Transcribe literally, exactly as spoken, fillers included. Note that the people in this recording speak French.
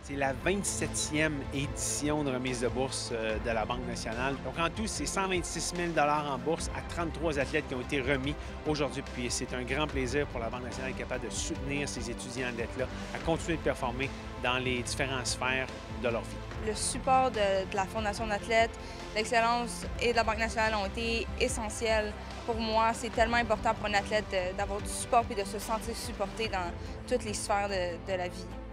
C'est la vingt-septième édition de remise de bourse euh, de la Banque nationale. Donc, en tout, c'est cent vingt-six mille dollars en bourse à trente-trois athlètes qui ont été remis aujourd'hui. Puis, c'est un grand plaisir pour la Banque nationale d'être capable de soutenir ces étudiants d'être-là à continuer de performer dans les différentes sphères de leur vie. Le support de, de la Fondation d'athlètes, l'excellence et de la Banque nationale ont été essentiels. Pour moi, c'est tellement important pour un athlète d'avoir du support et de se sentir supporté dans toutes les sphères de, de la vie.